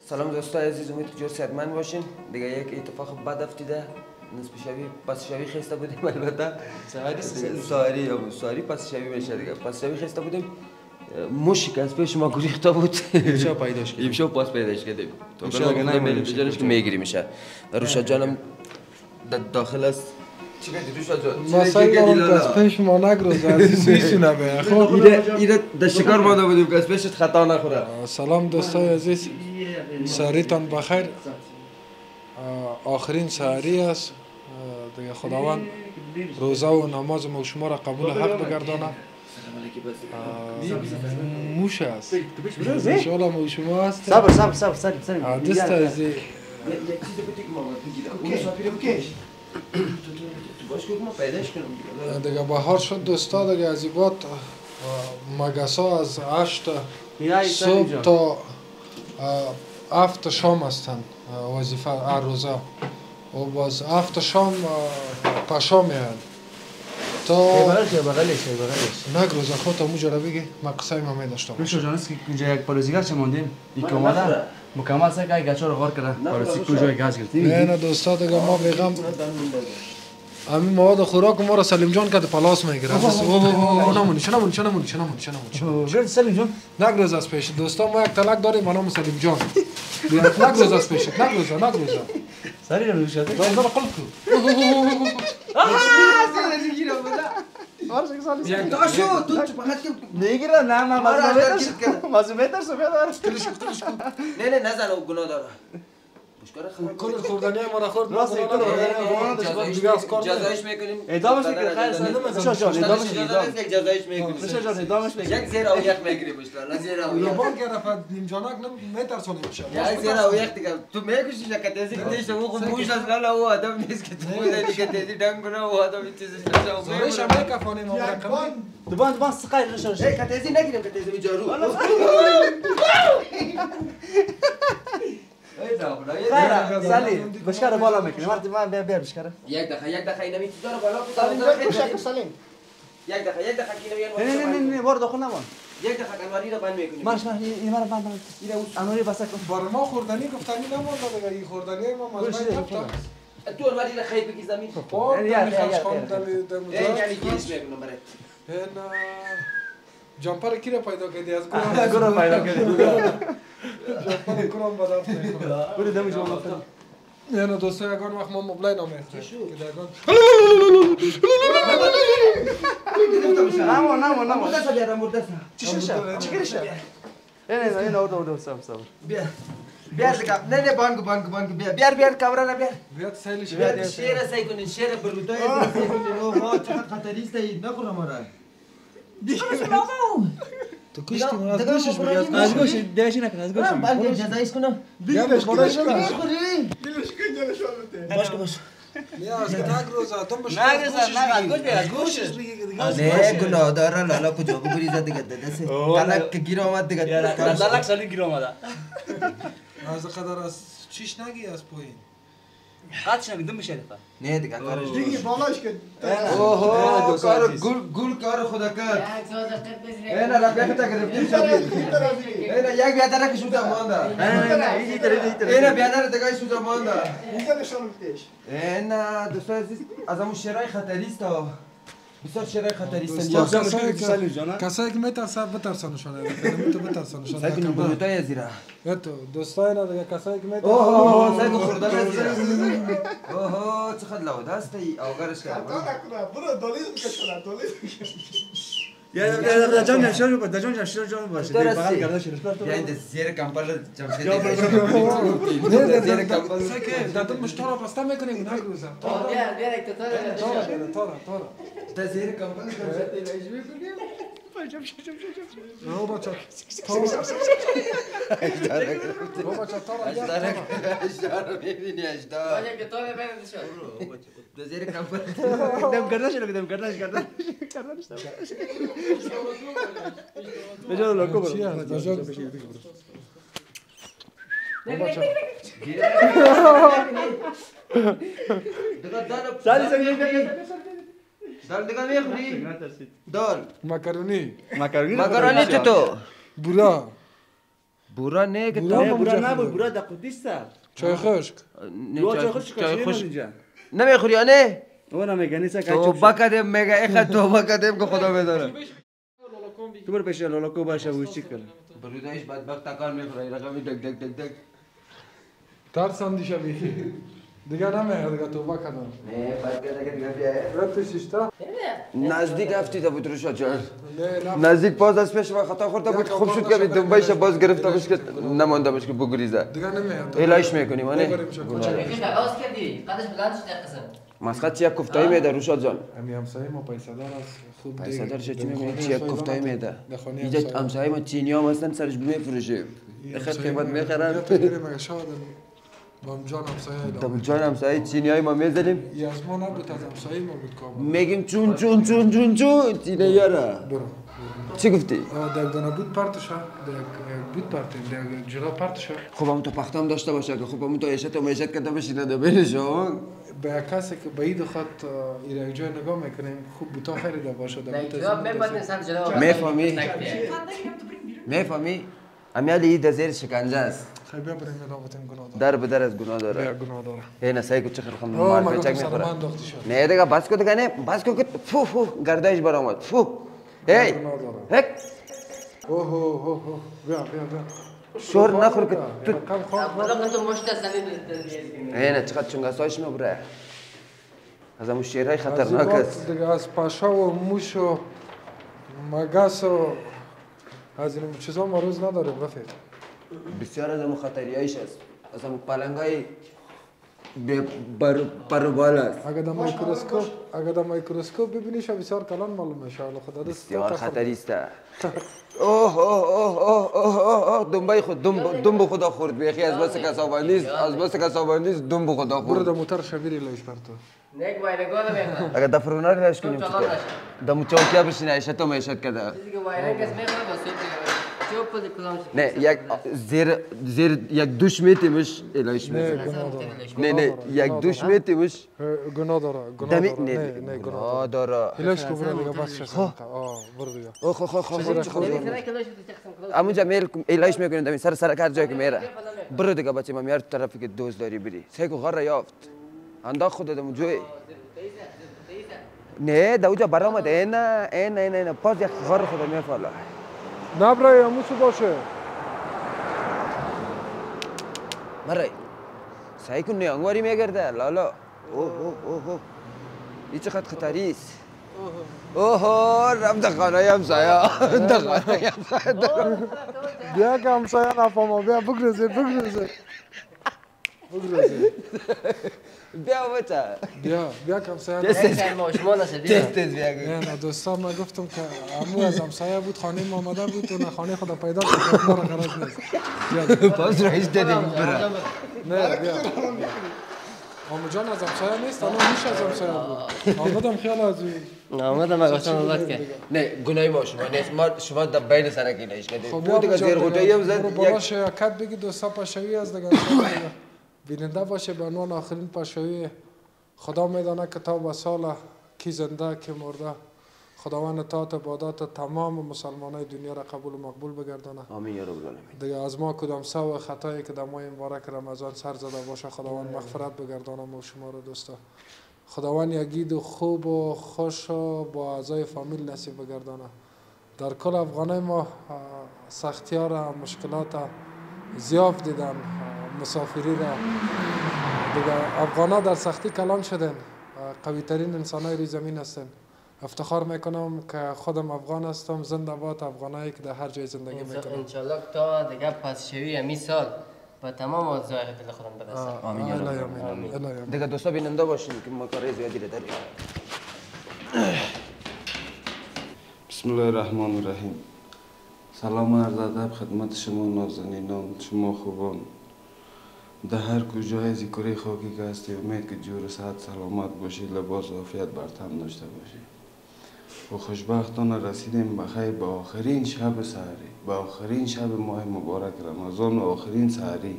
سلام دوستای عزیز، امید که جور صحتمند باشین. دیگه یک اتفاق بد افتیده، نصف شبی پس شبی خسته بودیم. البته ساری پس شبی میشه دیگه. پس شبی خسته بودیم، موشی که از پیش ما گریخته بود امشب پیداش کردیم. امشب پاس پیداش کردیم. تو اگه نمیریم جانش که میگیری میشه. روشا جانم داخل است. چیکار روشا جان؟ مسائل از پیش ما نگروز عزیز میشونه به خب ایره در شکار مانده بودیم که از پیشت خطا نخوره. سلام دوستای عزیز، سحریتان بخیر. آخرین سحری است دیگه. خداوند روزه و نماز ما شما را قبول حق بگردانه. موش است انشاءالله مو شما است. صبر دست از دیگه بهار شد دوستا دیگه. از این بعد مگسا از 8 صبح تا 7 شام هستند وظیفه هر روزه و باز 7 شام پشا میهن تا بغلش نگروز خود تا موجه را بگی من قصه ما میداشته روشو جان است که اینجا یک پالیزیگر چه ماندیم یک اومده مکمل سه که گچا رو غار کرده پالیسی کجای گاز گرفت. نه دوستا دیگه ما بیغم همین مواد خوراک ما را سلیم جان کرده پلاس میگیره. نمونی سلیم جان نگروز از پیش دوستا. ما یک تلک داریم به نام سلیم جان. نگروز از پیش نگروز سری رو شده دار قلب کو یک داشو تو فقط که میگیره نه مازومه در سو بیاد نه نزن او گناه داره. کل خوردنی ما را خورد. راست جزایش میکنیم. ادامش میکنیم. خیر سلام ادامش میکنیم. یک زیر او یک میگیریم مشکل. زیر او یک. بان که رفت نیم جانک نمیترسونیم میشه. یک زیر او یک دیگه. تو میگوشی که تازه که دیش او خود موش از لالا او آدم نیست که تو بودی که تازه دنگ کنه او آدم چیزی نشه. زورش هم میکفانیم ما را کمی. دوبان سقای روش. که تازه نگیریم که تازه میجارو. خیره سلی بشکره بالا میکنه. من بیا بشکره. یک دقیقه اینا میتونه بالا سلیم یک دقیقه کی نمیان. نه بار داخل نمان. یک دقیقه انواری رو بند میکنیم. مارش این مرا بند اینو انواری بس کن. بار ما خوردنی گفتنی نمونده دیگه. این خوردنی ما مزمای نفتم. تو انواری رو خیلی بگی زمین. خب میخواست خواهم یعنی گیرش میکنم برات. این جامپر کی را پیدا کردی از گروه پیدا کردی. جامپر کرام بدات میکنه. برو دمی شما نه دوستا یگان وقت ما مبلای نمیخواد که یگان نمو دست بیارم دست. چی کردیش؟ نه او صبر بیار دیگه. نه بانگ بیار کامرا بیار. بیاد سیلش بیار شیر سعی کنین. شیر بلوتای سعی کنین. او ما چقدر خطریست ای نخورم مرا. تو کشتی من از گوشش بگی. از گوش دیگه نکن از گوش. بلکه جزایش کنم. دیگه خودش کنه. باش. نه از نگروز اتم باش. از گوشش بگی. نه گناه داره لالا کجا بریزه دیگه دست. تلک گیر آمد دیگه. تلک سالی گیر اومده. از قدر از چیش نگی از پایین. قطعش نگیدم میشه دفعه. نه دیگه کارش. دیگه بالاش که اوه کار گل کار خدا کرد. اینا را بیاکتا گرفتیم شدید. اینا یک بیادره که شده مانده. اینا بیادره دیگه شده مانده. اینا دوستای عزیز از همون شیرای خطریست ها. بسیار شیرای خطریستن. کسایی که میترسن بترسانشونه. تو بترسانشونه. سعی کنیم بلوتای ازیره. تو دوستای نه دیگه کسایی که میترسن. اوه سعی کن خوردن ازیره. اوه چقدر لوده است ای آگرش کرد. برو دالیز بکش. یا جان شروع باشه. بغل گرداش رو. یعنی زیر کمپل جمشید. زیر کمپل. سکه دادم مشترا پستا میکنیم نگروزم. بیا یک تارا. تا زیر کمپل جمشید ایش میکنیم. رو بچه اشتار میبینی اشتار. دو زیر کمپل. دم گرداش رو گرداش. بجا لوکو برو. دال دیگه میخوری؟ دال مکرونی مکرونی تو برا بورا نه که بورا نبود بورا دقیقیست چای خشک چای خشک نمیخوری یا نه؟ اونا میگه نیست که توبه کردیم میگه ایخه توبه کردیم که خدا بداره تو برو پیش لولوکو باشه و چی کنه برودایش بدبخت تکان میخوره رقمی دک دک دک دک ترسم دیشه بیخی دیگه نمیگه دیگه توبه کردم نه بعد دیگه بیایه رفتش اشتا نزدیک هفتی تا بود روشا جان نزدیک باز از پیش من خطا خورده بود خوب شد که دنبایش باز گرفتمش که نماندمش که بگریزه دیگه نمیگه الهش میکنیم آنه آز کردی قدش بلند شده قسم مسخط چیه کفتایی میده روشا جان امی همسایه ما پیسه دار است خوب دیگه پیسه دار چی میگه چیه کفتایی میده اینجا همسایه ما چینی هم هستن سرش بمیفروشه بخیر قیمت میخرن مگه شاید دامجان همسایه دامجان همسایه چینی های ما میزنیم ای از ما نبود از همسایه ما بود کابل میگیم چون چینی یاره برو چی گفتی؟ دیگ دانه بود پرتشه بود پرتیم دیگ جدا پرتشه خب هم تو پختم داشته باشه که خب هم تو ایشت و میشت کرده بشینه دو بینشون به کسی که به این خط ایره جای نگاه میکنیم خوب بوتا خیلی ده باشه جواب میبادن سر جدا میفهمی؟ امیالی این دزیر شکنجه است خیلی بیا بریم ادامتیم گناه داره در بدر از گناه داره گناه داره این سعی کن چه خیلی خم ما مال گفتم پچک سر میخوره من داختی شد نه دیگه بس کو دیگه نه بس کو که فو گردایش برآمد فو هی هک اوه بیا شور نخور که تو کم خواب خدا تو مشت سنید اینه چقدر چونگاسایش میبره از همون شیرهای خطرناک است دیگه از پاشا و موش و مگس و از این چیزا ما روز نداریم رفیق بسیار از همون خطریایش است از همون پلنگای پروبال است اگر در میکروسکوپ ببینیش بسیار کلان معلوم میشه خدا دست بسیار خطری است اوه دنبای خود دنب خدا خورد بیخی از بس کسابان نیست دنب خدا برو خورد در موتر شبیری لیش برتو نیک وای نگاه نمیکنه اگر دفرونار لش کنیم چطور در چوکیا بشینه ایشت تو میشت کرده دیگه وای نگاس میکنه با سوپ دیگه چوب پل کلام نه یک زیر یک دوش میتیمش الهش نه یک دوش میتیمش گناه داره نه گناه داره الهش کو برو دیگه بس شد برو دیگه همونجا میل الهش میکنیم دمی سر کار جایی که میره برو دیگه بچه من میار طرفی که دوست داری بری سیکو غره یافت انداخت خود دمو جوی نه دوجا برآمد نه پاس یک غره خود میفاله نبرای هموسو باشه مرای سعی کن نیانگواری میگرده لالا اوه این چقدر خطری است اوه رفت خانه همسایه بیا که همسایه نفهمه بیا بگرزه بیا بچه بیا که همسایه تست بیا نه دوستان من گفتم که امو از همسایه بود خانه ما آمده بود و خانه خدا پیدا کرد ما را غرض نیست باز رئیس دادیم برا نه بیا امو جان از همسایه نیست اما میشه از همسایه بود آمدم خیال از آمدم اگه وقت که نه گناهی ما شما نیست شما در بین سرکی نیش کردید خب دیگه زیر غوطه‌ای هم زد بالاش کد بگی دوستا پاشوی از دیگه بیننده باشه به عنوان آخرین پاشوی خدا میدانه که تا به سال کی زنده کی مرده خداوند طاعت عبادات تمام مسلمانای دنیا را قبول و مقبول بگردانه آمین یا رب العالمین دیگه از ما کدام سو خطایی که در ماه مبارک رمضان سر زده باشه خداوند مغفرت بگردانه ما شما را دوستا خداوند یگید و خوب و خوش و با اعضای فامیل نصیب بگردانه در کل افغانای ما سختی‌ها را مشکلات زیاد دیدن مسافری را دیگه افغانا در سختی کلان شدن قوی ترین انسانای روی زمین هستن افتخار میکنم که خودم افغان هستم زنده باد افغانایی که در هر جای زندگی میکنم انشالله تا دیگه پس شوی امی سال با تمام آرزوهای دل خودم برسه آمین یا رب العالمین دیگه دوستا بیننده باشین که ما کار زیادی داریم بسم الله الرحمن الرحیم سلام عرض ادب خدمت شما نازنینان شما خوبان در هر کجای ذکر خاکی که هستی امید که جور صحت سلامت باشی لباس و عافیت بر تن داشته باشی و خوشبختانه رسیدیم بخیر به آخرین شب سحری به آخرین شب ماه مبارک رمضان و آخرین سحری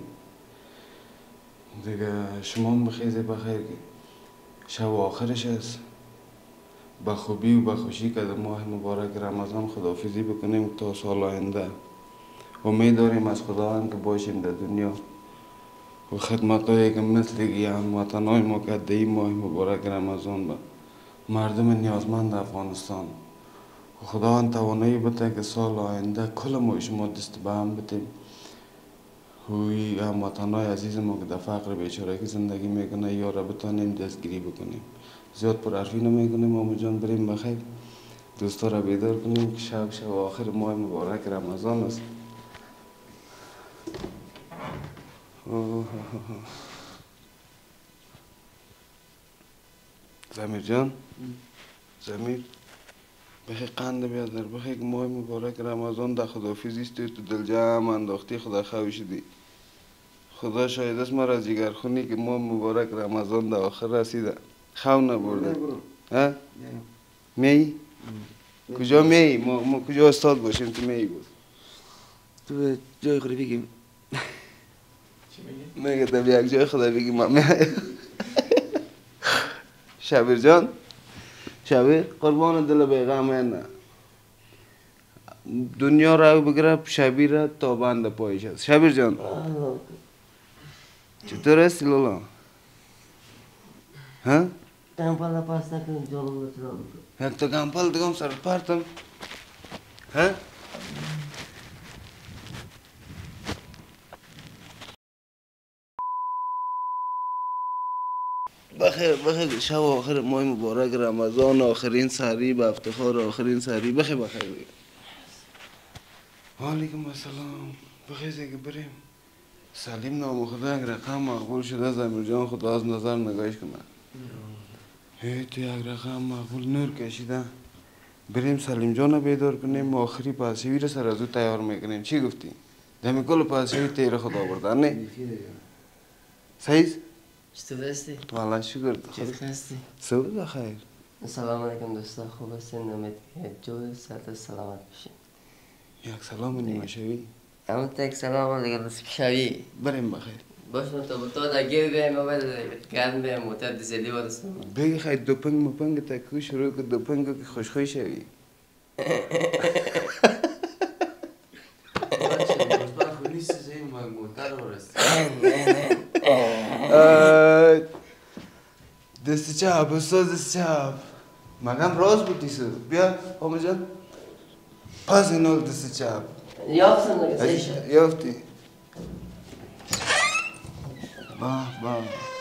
دیگه شما بخیزه بخیر که شب آخرش است به خوبی و به خوشی که در ماه مبارک رمضان خداحافظی بکنیم تا سال آینده امید داریم از خداوند که باشیم در دنیا و خدمتایی که مثل هموطنای ما که در این ماه مبارک رمضان به مردم نیازمند افغانستان و خداوند توانایی بده که سال آینده کل ما شما دست به هم بدیم و این هموطنای عزیز ما که در فقر بیچارگی زندگی میکنه یا را بتانیم دستگیری بکنیم. زیاد پر حرفی نمیکنیم مامو جان، بریم بخیر دوستا را بیدار کنیم که شب آخر ماه مبارک رمضان است. زمیر جان، زمیر بخی قند بیادر، بخی که ماه مبارک رمضان در خداحافظی است تو دل جمع انداختی خدا خواه شدی. خدا شاید است مرا جگر خونی که ماه مبارک رمضان در آخر رسیده خواه نبرده. ها؟ می؟ کجا می؟ ما کجا استاد باشیم تو می بود؟ تو جای خود بگیم میگه تا یک جای خدا بگیم ما شبیر جان، شبیر قربان دل بیغم نه دنیا را بگره شبیر را تا بند پایش است. شبیر جان چطور هستی لالا؟ ها؟ گمپل پاس نکنم جانم بترام یک تا گمپل دگم سر پرتم ها؟ بخیر شب آخر ماه مبارک رمضان، آخرین سحری به افتخار آخرین سحری بخیر بگیر. علیکم السلام. بخیر که بریم سلیم نام خدا یک رقم مقبول شده زمیر جان خدا از نظر نگاهش کنه. تو یک رقم مقبول نور کشیده بریم سلیم جان رو بیدار کنیم آخری پاسوی رو سر از او تیار میکنیم. چی گفتی؟ دمی کل پاسوی تیر خدا بردن نه؟ صحیح؟ چطور هستی؟ والله شکر. چطور هستی؟ صبح بخیر. سلام علیکم دوستا، خوب هستین؟ امید که جای ساعت سلامت باشین. یک سلام نیمه شوی؟ همون تک سلام علیکم نصف شوی. بریم بخیر. باش تو در گیر بیایم اول گرم بیایم موتر دیزلی بادستم. بگی خیلی دوپنگ مپنگ تکو شروع که دوپنگ که خوشخوی شوی. دست چپ استاد دست چپ مگم راز بودی سو بیا آمه جان پس اینال دست چپ یافتم نگه سیشه یافتی با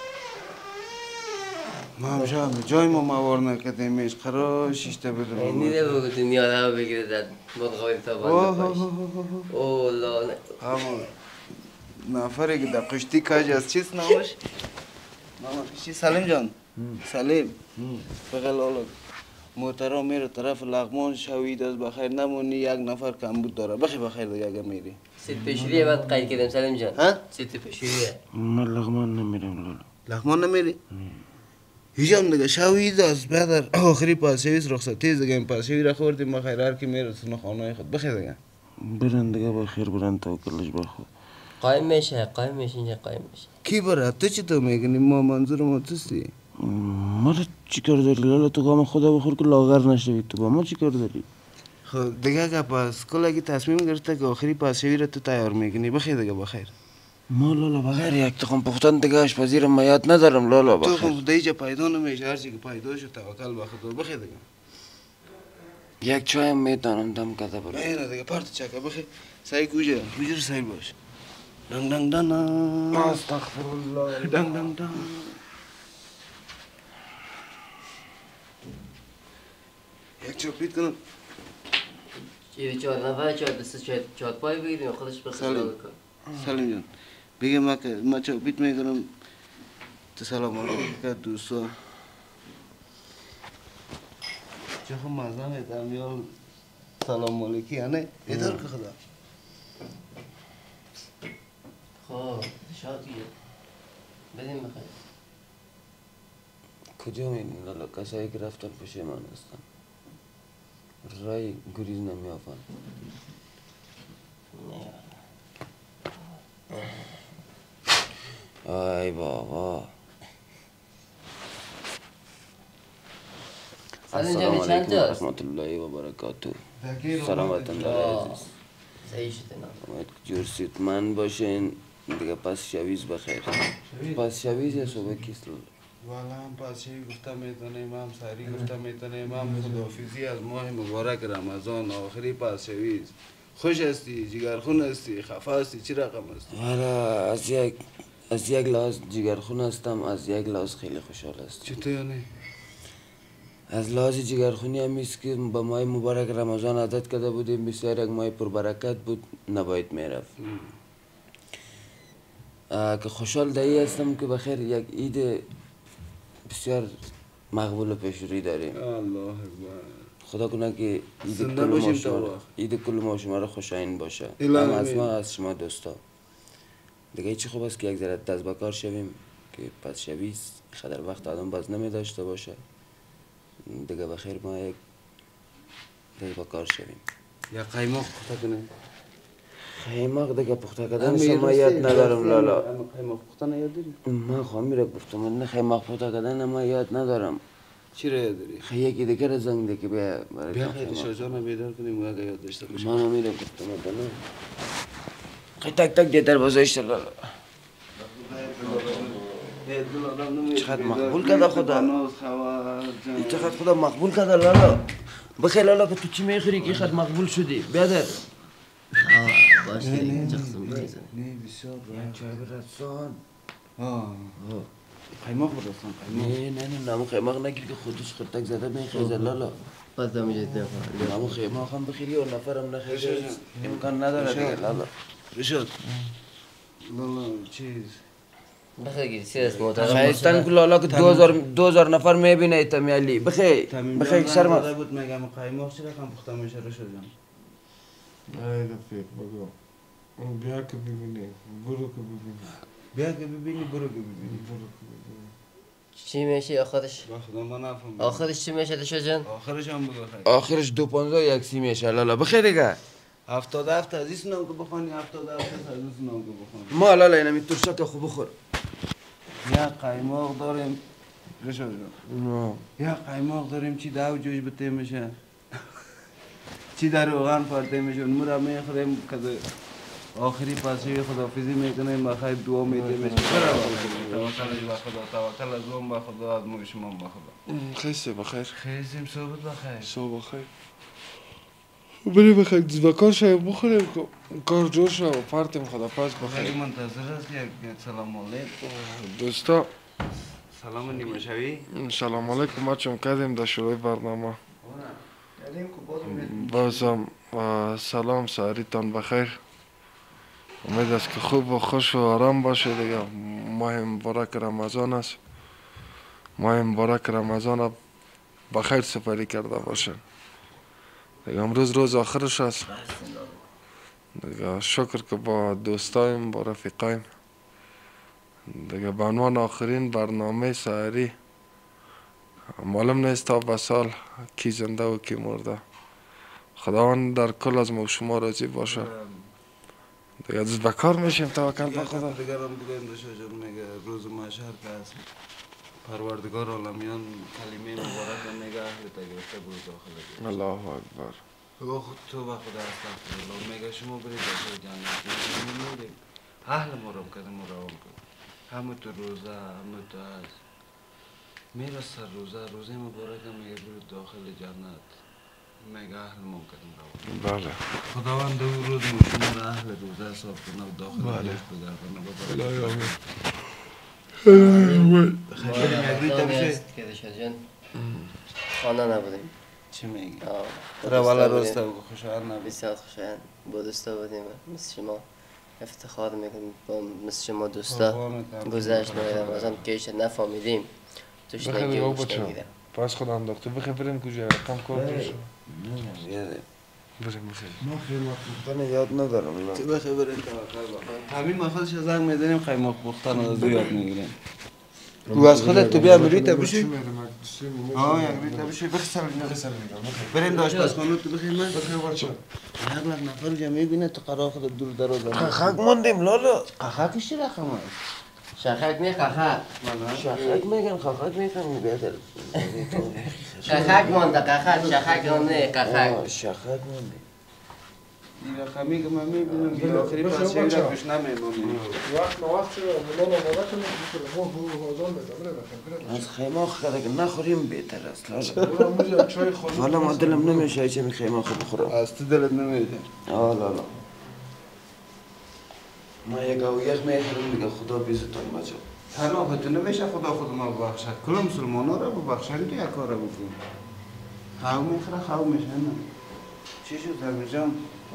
ما هم شاید جای ما موار نکردیم ایش قرار شیشته بدونم نیده بگو دنیا رو بگیره در مدغوی تا بانده پایش اوه لاله همون نفره که در قشتی کج از چیست نامش؟ چی سلیم جان؟ سلیم بغل آلا موترها میره طرف لغمان شوید از بخیر نمونی یک نفر کمبود داره بخیر دیگه اگه میری سیت پیشوریه بعد قید کردم سلیم جان ها؟ سیت پیشوریه من لغمان نمیرم لالا لغمان نمیری؟ هیچم دیگه شوید از بعد آخری پاسویست رخصتی دیگه این پاسوی را خوردیم بخیر هر کی میره سنو خانه خود بخیر دیگه برن دیگه بخیر برن توکلش بخود قایم میشه اینجا قایم میشه کی بره؟ تو چی تو میگنی؟ ما منظور ما توستی؟ ما رو چی کار داری لالا تو کام خدا بخور که لاغر نشوی تو با ما چی کار داری؟ خب دیگه که پس کل اگه تصمیم گرفته که آخری پاسوی رو تو تیار میکنی بخیر دیگه بخیر ما لالا بغیر یک تخم پختن دیگه آشپزی ما یاد ندارم لالا تو بخیر خب دیگه پیدا نمیشه هرچی که پیدا شد توکل به خدا بخیر دیگه یک چایم میتونم دم کده برو نه دیگه پارت چکه بخیر سعی کجا رو سعی باش دنگ دنگ دنگ استغفرالله دنگ دنگ دنگ یک چوپیت کنم چی 4 نفر 4 دست 4 پای بگیریم خودش بخیر سلیم جان بگه ما چوپیت میکنم تو سلام علیکم که دوستا چه خب مزه میتم یا سلام علیکی یعنی ادار که خدا خب شاد گیر بدیم بخیر کجا میبینی لالا کسایی که رفتن پشیمان هستن رای گریز نمیافن ای بابا السلام علیکم و رحمت الله و برکاته سلامت الله عزیز صحیح شده نه باید که جورسیتمند باشین دیگه پس شویز بخیر پس شویز یا صبح کیست والا هم پس شوی گفتم میتونیم هم سری گفتم میتونیم هم خداحافظی از ماه مبارک رمضان آخری پس شویز خوش هستی جگرخون هستی خفه هستی چی رقم هستی والا از یک لحاظ جگرخون هستم از یک لحاظ خیلی خوشحال هستم چطور یعنی؟ از لحاظ جگرخونی هم است که با ماه مبارک رمضان عادت کرده بودیم بسیار یک ماه پربرکت بود نباید میرفت که خوشحال دایی هستم که بخیر یک عید بسیار مقبول و پیشروی داریم الله اکبر خدا کنه که عید کل ما شما را خوشایند باشه هم از ما از شما دوستا دیگه چی خوب است که یک ذره دست به کار شویم که پس شویز خدر وقت آدم باز نمی داشته باشه دیگه بخیر ما یک دست به کار شویم یا قیماق پخته کنیم قیماق دیگه پخته کردن ما یاد ندارم لالا قیماق پخته نیاد داری؟ من خواهمی را گفتم نه قیماق پخته کردن ما یاد ندارم چی را یاد داری؟ یکی دیگه را زنگ ده که بیا خیلی شاجان بیدار کنیم و اگه یاد داشته باشیم من همی را گفتم نه خیلی تک تک دیتر بازایشت لالا چقدر مقبول کرده خدا چقدر خدا مقبول کرده لالا بخیر لالا که تو چی میخوری که خد مقبول شدی بیادر باشه اینجا خسم بریزن نه بسیار چای برسان قیماق برسان نه نمو قیماق نگیر که خودش خود تک زده میخیزه لالا باز دامی جد نمو قیماق هم بخیری و نفرم نخیزه امکان نداره دیگه لالا رشاد لالا چیز بخیر گیری سیرس محترم خیستن که لالا که 2000 نفر میبینه ایتمی علی بخیر شرم داده بود میگم قیماق چی رقم پخته میشه رشاد جان ای رفیق بگو بیا که ببینی برو که ببینی بیا که ببینی برو که ببینی چی میشه آخرش؟ با خدا ما نفهم آخرش چی میشه دشا جان؟ آخرش هم بگو خیلی آخرش 2.15 یک سی میشه لالا بخیر دیگه 77 از این نام که بخوانی 77 از این نام که بخوانی ما لالا اینمی ترشک خوب بخور یا قیماق داریم رشاد جان یا قیماق داریم چی دو جوش بته میشه چی در روغن پرته میشه اون را میخوریم که آخری پاسوی خداحافظی میکنیم بخیر دعا میدیم توکلش به خدا توکل از اون به خدا از ما شما به خدا خیسته بخیر خیزیم صحبت بخیر صبح بخیر بری بخیر دست بکار شاید بخوریم کار جور شد و پرتیم خدا پس بخیر خیلی منتظر است یک سلام علیکم دوستا سلام نیمه شوی سلام علیکم ما چون کردیم در شروع برنامه بازم سلام ساریتان بخیر امید است که خوب و خوش و آرام باشه دیگه ماه مبارک رمضان است ماه مبارک رمضان بخیر سپری کرده باشه دیگه امروز روز آخرش است دیگه شکر که با دوستایم با رفیقایم دیگه به عنوان آخرین برنامه سحری معلوم نیست تا به سال کی زنده و کی مرده خداوند در کل از ما و شما راضی باشه دیگه دست به کار میشیم توکل به خدا دیگر هم بگویم داشته جان میگه روز محشر که است پروردگار عالمیان کلمه مبارک میگه اهل تگرفته برو داخل الله اکبر بگو خود تو به خدا استغفرالله میگه شما برید داخل جنت میگیم اهل مرام کده مرام کده همه تو روزه همه تو هست میرسه روزه مبارک میگه برید داخل جنت میگه اهل ممکن رو بله خداوند او روز شما را اهل روزه حساب کنه و داخل بهش بگردانه که دشا جان خانه نبودیم چی میگی؟ را والا روز تا خوشحال نبود بسیار خوشایند با دوستا بودیم مثل شما افتخار میکنیم با مثل شما دوستا گذشت ماه رمضان کهش نفهمیدیم توش نگی و گوش نگیدم پس خدا انداخته بخیر بریم کجا رقم کار بریم بخیر ما قیماق پختن یاد ندارم بخیر بریم همین ما خودش زنگ میزنیم قیماق پختن از دو یاد میگیریم او از خودت تو بیا ریتا بشی یک ریتا بشی بخسر بریم داشت پس خانو تو بخیر من یک نفر جا میبینه تو قرار خود دور دراز قخک ماندیم لالا قخکش چی رقم هست؟ شخک نه قخک شخک میگن خخک میگن بیادر قخک مانده قخک شخک نه قخک شخک مانده این رقمی که من میبینم که آخری پس شوی را پیش نمیمونی وقت شده مولان آماده کنیم ما بازار میدم از خیماخ که نخوریم بهتر است لالا حالا ما دلم نمیشه چه می خیماخ بخورم از تو دلت نمیده لالا ما یک اویخ میخورم دیگه خدا بیزتون مجا تنها تو نمیشه خدا خود ما ببخشد کل مسلمان ها را ببخشن که یک کار را بکن خواهو میخوره خواهو میشه نه چی شد زمین جان؟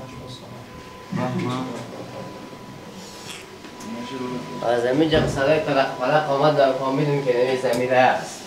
از زمین جا صدای تلق آمد و فهمیدیم که نمی زمین هست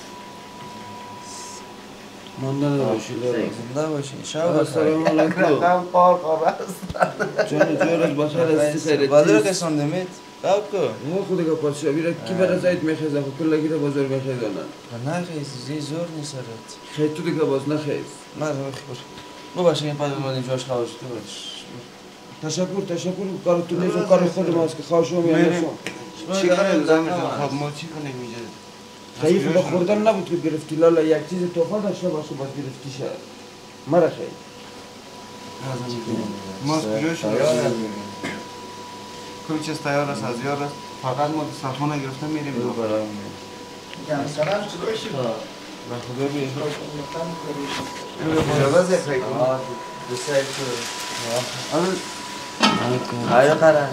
مانده باشی زنده باشی السلام علیکم کم پار خواب است جان جورت بخیر استی خیرتی بازار که سندمید قاب کو ما خود که پادشاهی را کی برای زاید میخیزه خود کلگی را بازار میخیزانن نه خیلی زی زور نیست خیلی تو دیگه باز نخیز نه خیلی ببخشید این پدر مادیم جاش خواهش تو باش تشکر کارتون نیست و کار خود ماست که خواهشو میانشون چی کنیم زمین جان خب ما چی کنیم اینجا خیلی به خوردن نبود که گرفتی لالا یک چیز توفا داشته باشه باز گرفتی شد مرا خیلی ما از کجا شده کل چیز تیار است از یار است فقط ما دسترخوانه گرفته میریم دو به خدا بید اجازه زفره کنم های قرن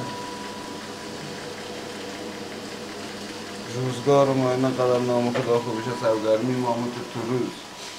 روزگار ما اینقدر نام خدا خوبشه سرگرمی ماموت تو روز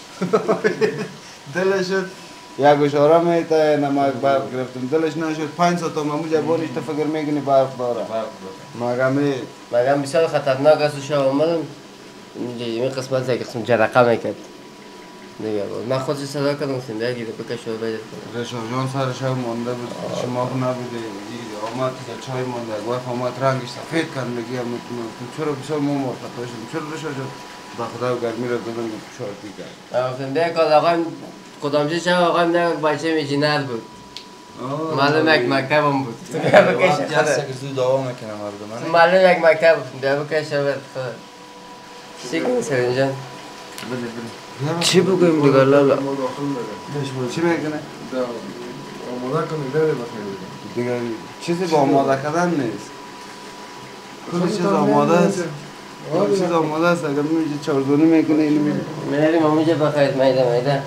دلشد یک اشاره میته نمک برق گرفتم دلش نشد 5 ساعت مامو جبانش تو فکر میکنی برق داره مگم بسیار خطرناک است و شب آمدم این قسمت یک قسم جرقه میکرد دیگه بود من خودش صدا کردم گفتم بیا گیره بکش و بیدت کنم رشا جان سر شب مانده بود شما خو نبوده آمد که چای مانده یک وقت آمد رنگش سفید کرد میگی چرا بسیار ما مرتب شدیم چرا رشا جان با خدا گرمی را دادم به شارتی کرد گفتم بیا کار آقایم کدامچه شب آقایم نه بچه میجینت بود معلوم یک مکتبم بود بیا بکش جلسه که زود دوام میکنم مردم معلوم یک مکتب بود بیا بکش و بیدت خدا چی کنی سرین جان؟ چی بگویم دیگه لالا چی میکنه؟ آماده کنیم بره بخیر دیگه چیزی با آماده کردن نیست کل چیز آماده است کل چیز آماده است اگر میشه چارزونی میکنه اینو میشه میریم همونجا بخیر میده در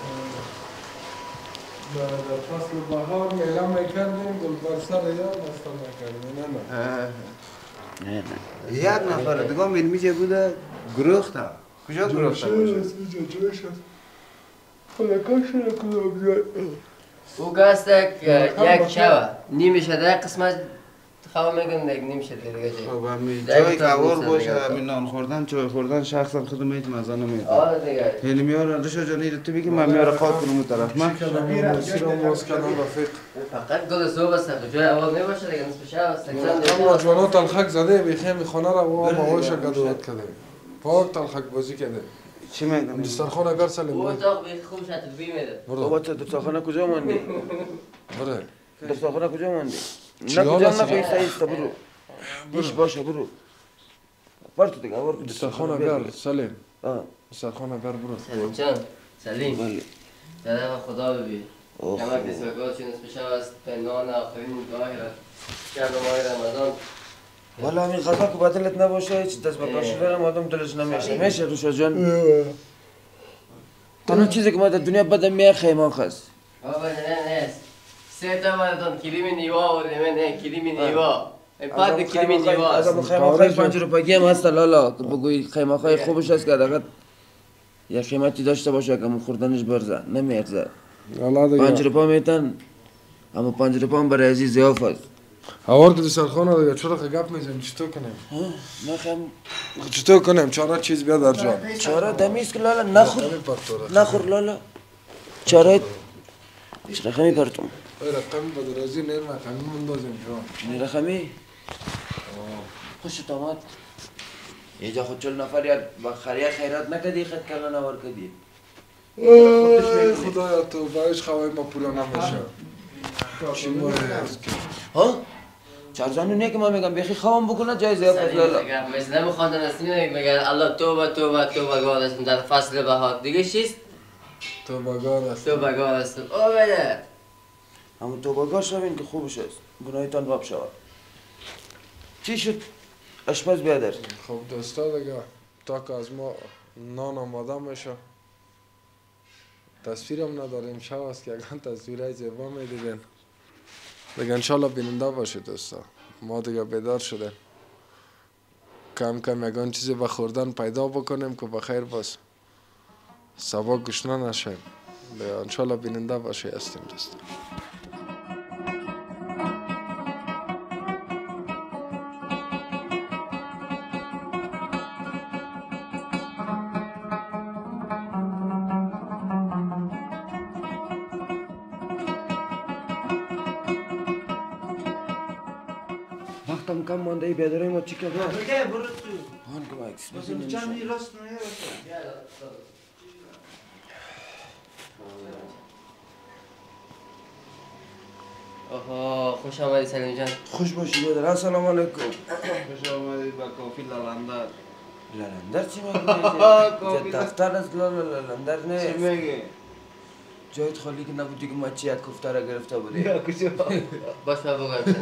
فصل بهار میله میکردیم گلبرسر یاد اصلا نکردیم نه یک نفر دیگه میشه بوده گروخته کجا گروخته باشه؟ او گاست یک شبه نیم شده قسمت خواه میگن دیگه نیم شده دیگه خب همین جایی که اوار باشه همین نان خوردن چای خوردن شخصا خود میت مزه نمیده آره دیگه یعنی میارن رشا جانی تو بگی من میاره قاد کنم اون طرف من فقط گل صبح است جای اول نباشه دیگه نصف شب است اما جوانا تلخک زده بخیم خانه را و ماهوش گدوات کرده پاک تلخک بازی کرده چی میگم دسترخوان اگر سلیم او اتاق بیخ خوب شد بی میده بابا تو دسترخوانه کجا ماندی؟ بره دسترخوانه کجا ماندی؟ نه کجا نخوایی سایست برو دیش باشه برو برو دیگه برو دسترخوان اگر سلیم دسترخوان اگر برو سلیم جان سلیم بله زده و خدا ببین کمک دسترگاه چون نصف شب است پنهان آخرین گاهی را شب ماه رمضان والا همین غذا که بدلت نباشه هیچ دست بکار شدن آدم دلش نمیشه میشه روشا جان تنها چیزی که ما در دنیا بدم میه خیماخ است بابا نه سه تا مردم کلیم نیوا و نه کلیم نیوا پاد کلیم نیوا است از خیماخ 5 روپیه هم هست لالا که بگوی خیماخ خوبش است که حداقل یه قیمتی داشته باشه که خوردنش برزه نمیارزه 5 روپیه میتن اما 5 روپیه هم برای عزیز ضیاف است آورد دسترخوان دیگه چرا که گپ میزنیم چطور کنیم چطور کنیم چاره چیز بیا در جان چاره دمیست که لالا نخور لالا چاره رقمی پرتم رقمی به درازی نیر رقمی مندازیم جان رقمی خوشت آمد یه جا خود 40 نفر یا با خریه خیرات نکدی خد کلا نوار کدی خدایا تو باش خواه ما پولا نمیشه چی ماره است که ها؟ چارزانو نیه که ما میگم بیخی خوام بکنه جای زیافت لالا مثل نمیخواندن است میگن الله توبه توبه توبه گار است در فصل بهار دیگه چیست؟ تو بگار است توبه گار است او بده اما توبهگاه شوین که خوبش است گناهتان باب شود چی شد اشپز بیادر خب دوستا دیگه تا که از ما نان آماده میشه تصویرم نداریم شب است که اگر تصویرهای زیبا میدیدین دیگه انشالله بیننده باشید دوستا ما دیگه بیدار شده کم کم یگان چیزی به خوردن پیدا بکنیم که بخیر باز سبا گشنه نشیم دیگه انشالله بیننده باشی هستیم دوستا وقتم کم مانده ای بیادرای ما چی کرده؟ بگه برو تو هان که مکس مثلا چندی راست نه آها خوش آمدی سلیم جان خوش باشی بیادر السلام علیکم خوش آمدید با کافی لالندر لالندر چی میگی؟ دفتر از لالندر نه چی میگه؟ جایت خالی که نبودی که مچی یک کفته را گرفته بودی باش من بگویم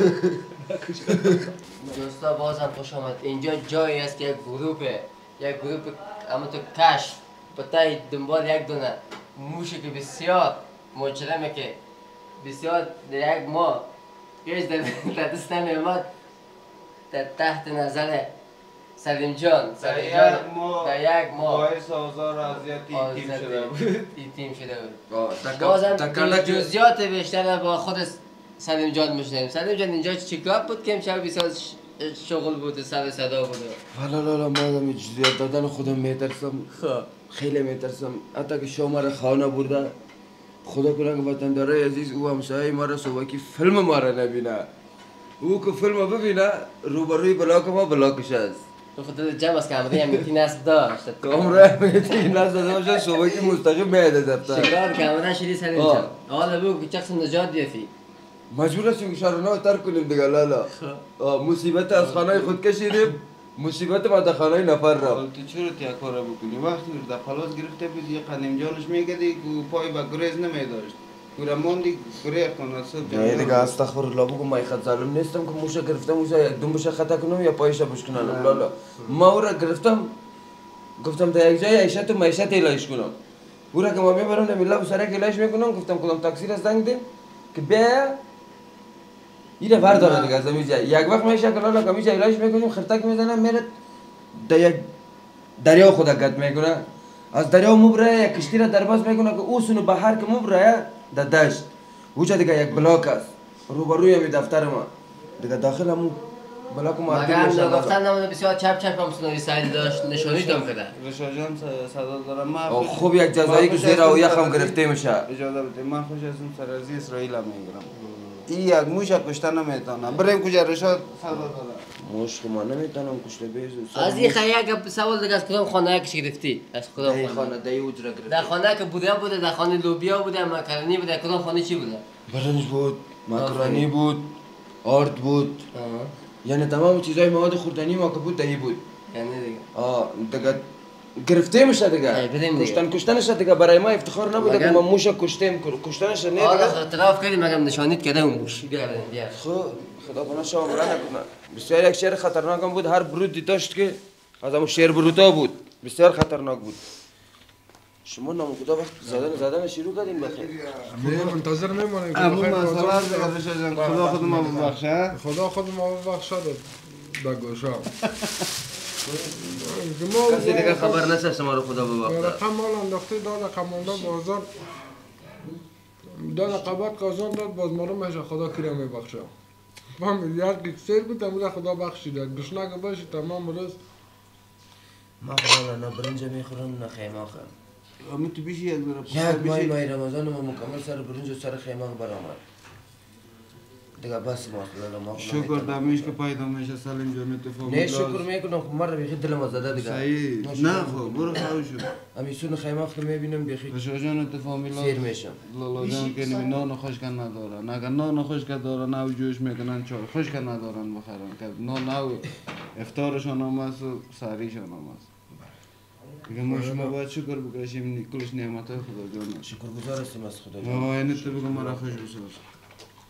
دوستا بازم خوش آمد اینجا جایی است که یک گروه اما تو کشف پتای دنبال یک دونه موشی که بسیار مجرمه که بسیار در یک ماه هیچ در دست نمیامد در تحت نظر سلیم جان در یک ماه باعث آزار اذیتی تیم شده بود تیم شده بود بازم جزئیات بیشتر با خود سلیم جان میشنیم سلیم جان اینجا چیکار بود که امشب بسیار شغل بود و سر صدا بود والا ما آدم جزئیات دادن خودم میترسم خیلی میترسم حتی که شما را خانه برده خدا کنه که وطندارای عزیز او همسایه ما را صبح که فیلم ما را نبینه او که فیلم ببینه روبروی بلاک ما بلاکش است خود جمع است که عمری امیتی نصب داشت کامرا امیتی نصب داشته باشه صبح که مستقیم میاده دفتر شکار که عمره شدی سلیم جان حالا بگو که شخص نجات بیافی مجبور هستیم که شهرنامه ترک کنیم دیگه لالا مصیبت از خانه خود کشیدیم مصیبت ما در خانه نفر را تو چرا تیا کارا بکنی وقتی در پلاس گرفته بود یه قدیم جانش میگدی که پای با گریز نمیداشت پورا موندی گریه کنه صبح نه دیگه استغفر الله بگو من خود ظالم نیستم که موشه گرفتم موشه دنبش خطا کنم یا پایش بشکنم لالا ما او را گرفتم گفتم در یک جای عیشت و معیشت الهیش کنم او را که ما میبرم در ملا و سرک الهیش میکنم گفتم کدام تاکسی را زنگ دیم که بیا ایره برداره دیگه از میجا یک وقت میشه که لالا که میجا الهیش میکنیم خرتک میزنم میره در یک دریا خود گت میکنه از دریا مبره یک کشتی را درباز میکنه که او سونو بحر که مبره در دشت اوجا دیگه یک بلاک است روبروی همی دفتر ما دیگه داخل همون بلاک ما مگر گفتن نمونه بسیار چپ هم سنوی سعید داشت نشانی دام کرده رشا جان صدا دارم من خوب یک جزایی که زیر و یخم گرفته میشه اجازه بده من خوش از اون سرازی اسرائیل هم میگیرم این یک موش کشتن نمیتونم بریم کجا رشا صدا دارم موش که ما نمیتونم کشته بیزو از این خیلی یک سوال دیگه از کدام خانه کشی گرفتی از کدام خانه دی اوجرا گرفته در خانه که بوده در خانه لوبیا بوده مکرونی بوده کدام خانه چی بوده برنج بود مکرونی بود آرد بود یعنی تمام چیزای مواد خوردنی ما که بود دی بود یعنی دیگه دیگه گرفته میشه دیگه کشتنش دیگه برای ما افتخار نبوده که ما موش کشتیم کشتنش نه دیگه اعتراف کردیم مگم نشانیت کرده اون موش بیا خدا کنه شما عمره نکنه بسیار یک شیر خطرناک هم بود هر برودی داشت که از همون شیر برودا بود بسیار خطرناک بود شما نام خدا وقت زدن شروع کردیم بخیر منتظر میمونیم اما مسئله دیگه رشا جان خدا خود ما ببخشه خدا خود ما ببخشه در گوشه کسی دیگه خبر نشه شما رو خدا ببخشه رقم مال انداخته داد کمانده بازار داد قبط قازان داد باز ما رو میشه خدا کریم میبخشه من یک سیر بود امروز خدا بخشیده گشنه باشی تمام روز ما خدا نه برنج میخورم نه خیمه خورم اما تو بیشی یک ماه رمضان ما مکمل سر برنج و سر خیمه برآمد دیگه بس ما شکر دمیش که پیدا میشه سلیم جان اتفاق نه شکر میکنم خب مرا بیخی دلم زده دیگه صحیح نه خب برو خواهی شد امیسون خیمه خود میبینم بیخی رشا جان اتفاق میلاد سیر میشم لالا جان که نمی نان خشک ندارن اگر نان خشک دارن او جوش میکنن چای خشک ندارن بخرن که نان او افطارشان هم است و سحریشان هم است دیگه ما شما باید شکر بکشیم کلش نعمت های خدا جان شکر گزار هستیم از خدا جان اینه تو بگو مرا خوش بساز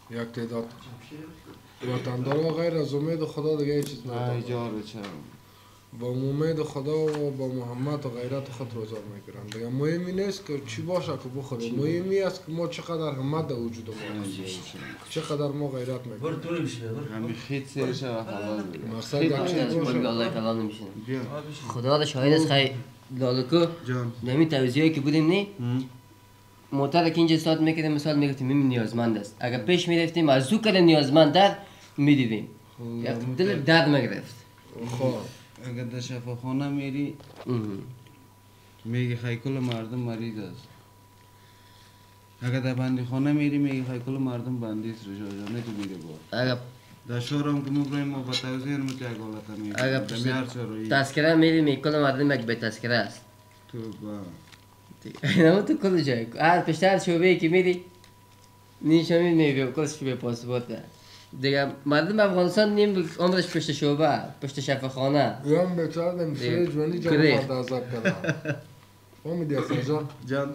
یک تعداد وطندارا غیر از امید خدا دیگه هیچ چیز ندارن. با امید خدا و با محمد و غیرت خود روزار میگیرن. دیگه مهمی نیست که چی باشه که بخوریم. مهمی است که ما چقدر همت در وجود ما هست. چقدر ما غیرت میگیریم. برو طوری بشه. همین خیت سرشه و حلال بگیرم. مقصد در چی باشه؟ الله حلال نمیشه. خدا را شاهد است خیلی لالکو نمی توزیعی که بودیم نی موتر که اینجا استاد میکردیم مثال میگفتیم این نیازمند است. اگر پیش میرفتیم از او کل نیازمندتر میدیدیم. دل درد میگرفت. خب اگر در شفاخانه میری میگی خیلی کل مردم مریض است. اگر در بندی خانه میری میگی خیلی کل مردم بندی است رجا جانه تو میره با. اگر در شورم که مبرایم ما با توضیح نمید یک حالت میگیم. اگر تذکره میری میگی کل مردم یک به تذکره است. تو با. اینم تو کل جای. هر پشتر شعبه‌ای که میری نیشان میری کل شعبه پاسپورت ده. دیگه مردم افغانستان نیم عمرش پشت شعبه پشت شفاخانه. یام بیچاره نمیشه جوانی جان خود عذاب کردن. فهمیدی اصلا جان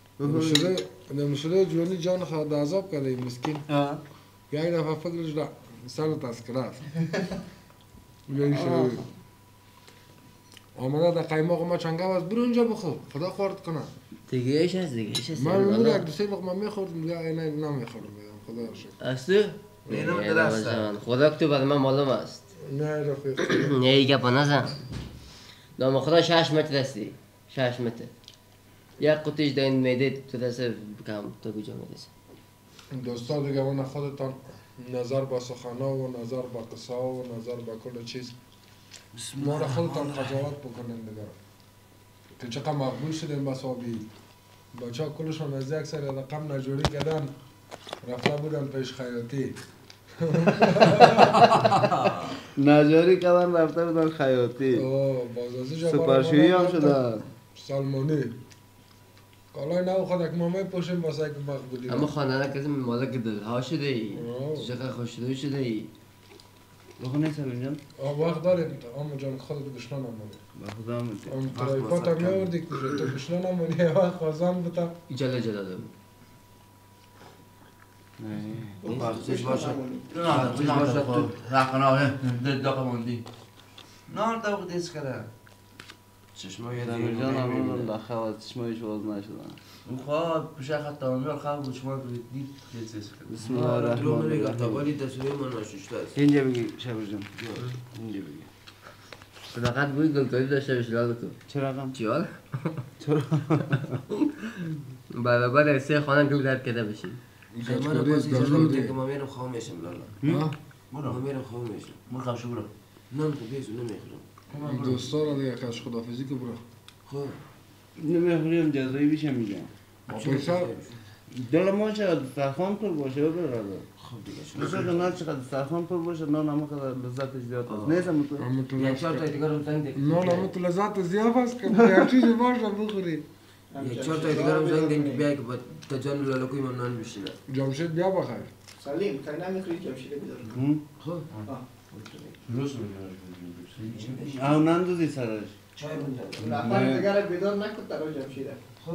نمیشه جوانی جان خود عذاب کرده مسکین. یک دفعه فکرش را سر تذکره است. میشه آمده در قیماق ما چنگه است برو اونجا بخور خدا خورد کنه. دیگه ایش هست دیگه ایش هست. من اون یک دو سه لقمه میخوردم دیگه اینا نمیخورم خدا را شکر. است تو؟ خدا که تو برای من معلوم است. نه رفیق. نه ایگه پا نزن. نام خدا 6 متر هستی. 6 متر. یک قطیش در این میده تو دست بکم تو کجا میرسی. دوستا دیگه من خودتان نظر با سخنا و نظر با قصه و نظر با کل چیز ما را خودتان قضاوت بکنین دیگه که چقدر مقبول شدین بسابی بچه ها کلشان از یک سر رقم نجوری کردن رفته بودن پیش خیاطی نجاری کردن رفته بودن خیاطی سپرشویی هم شدن سلمانی کالای نو خود اک مامه پوشیم واسه که مقبولی اما خانه کسی مالک دلها شده ای چقدر خوشدوی شده ای بخون نیست اینجا؟ وقت دارید اما جان خودت گشنان همونی بخدا همونی ترایفات هم میوردی کجا تو گشنان همونی وقت خوازان بتا جله جله دارم وقتش باشه وقتش باشه تو رقناه داقه موندی نار تا دیس کرده چشمای یه دمیر جان همون داخل و چشمایش باز نشدن اون خواه پشه خط میار خواه بود شما دید دیسیس بسم الله الرحمن الرحیم ولی تصویر من نشوشته است اینجا بگی شبر جان اینجا بگی فقط بوی گلگلی داشته بشه لال بکن چه رقم؟ چیال؟ برابر سه خانه گل درد کده بشی من پاس اجازه میده که ما میرم خواه میشم لالا ما میرم خواه میشم برو خواه برو نم تو بیزو نمیخورم دوستا را دیگه کش خدافزی که برو خواه نمیخوریم جزایی بیشه میگم پیسر دل ما چقدر دسترخوان پر باشه برادر خب دیگه بسید نان چقدر دسترخوان پر باشه نان همه قدر لذتش زیاد است نیست همون یک چهار تا دیگر هم زنگ دیم نان همون تو لذت زیاد است که یک چیزی باشه بخوری یک چهار تا دیگر هم زنگ دیم که بیایی که با تجان لالاکوی من نان بشینه جمشید بیا بخیر سلیم خیلی نمیخوری جمشیده بیدار خب او نندازی سرش چای بندن نفر دیگر بیدار نکن ترا جمشیده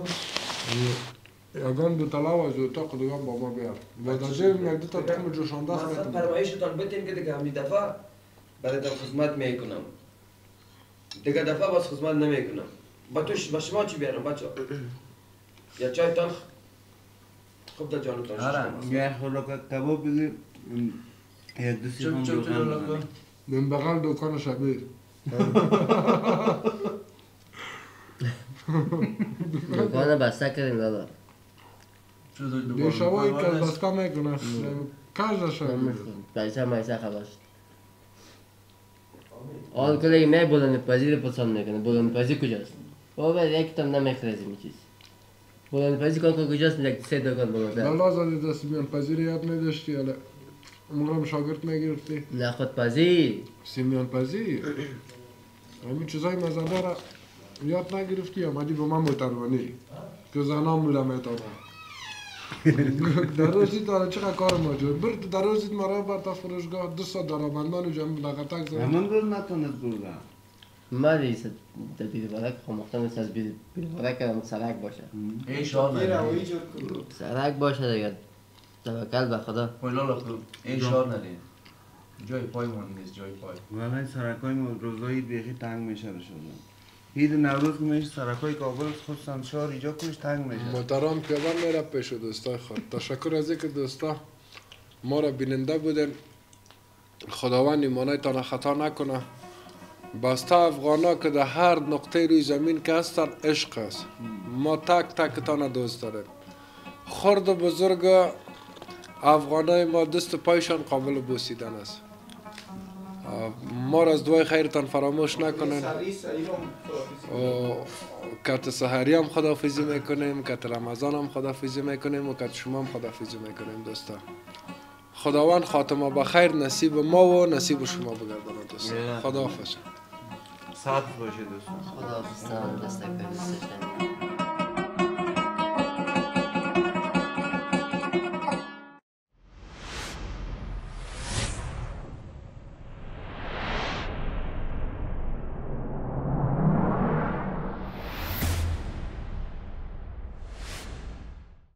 یگان دو طلاو از اتاق دیگه با ما بیار وادازه یک دو تا تخم جوشانده است مثلا فرمایشتان بتیم که دیگه همین دفعه برایتان خدمت میکنم دیگه دفعه باز خدمت نمیکنم با توش با شما چی بیارم بچه یا چای تان خوب در جانتان ششتم یه خوراک کباب بگیر یک دو سیخان روغن بزنی من بغل دکان شبیر دکانه بسته کردیم دادا دی شوایی که از بسته میکنه کاش شبیر پیسه میسه خلاص آن کلی نه بلند پذیر پسند میکنه بلند پذیر کجاست بابا یک تام نمیخرزیم چیز بلند پذیر کن کجاست یک سه دکان بلند لالا زدی دست میان پذیر یاد نداشتی اله امورم شاگرد میگرفتی نه خود پذیر سیمیان پذیر همین چیزای مزنده را یاد نگرفتی آمدی به من متروانی که زنان بودم میتارم در روزی داره چقدر کار موجود برد در روزی مرا بر تا فروشگاه 200 درآمدان جمع لغتک زد همون روز نتونست بردن من ریست بیدی بارک خمختم نیست از بیدی بارک کردم سرک باشه ای شاد یه روایی جور کن سرک باشه دیگه توکل به خدا. لالا خوب این شار ندین جای پای مونده نیست جای پای والای سرکای ما روزایی بیخی تنگ میشه رو شدن عید نوروز که میشه سرکای کابل خصوصا شهر اینجا کلش تنگ میشه محترم پیاده میره پیش دوستای خود. تشکر از اینکه دوستا ما را بیننده بودن. خداوند ایمانایتان خطا نکنه. بسته افغانا که در هر نقطه روی زمین که هستن عشق است. ما تک تکتان دوست داریم. خرد و بزرگ افغانای ما دست پایشان قابل بوسیدن است. ما را از دعای خیرتان فراموش نکنین. کت سحری هم خداحافظی میکنیم، کت رمضان هم خداحافظی میکنیم و کت شما هم خداحافظی میکنیم دوستا. خداوند خاتمه بخیر نصیب ما و نصیب شما بگرداند دوستا. خداحافظ. ساعت باشه دوستان. خداحافظ. دست